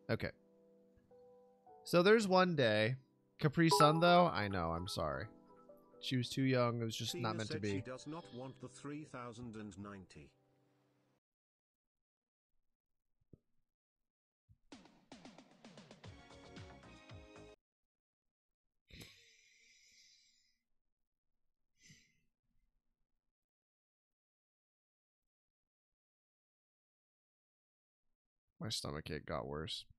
Okay. So there's one day. Capri Sun, though? I know, I'm sorry. She was too young. It was just Tina not meant to said be. she does not want the 3090. My stomachache got worse.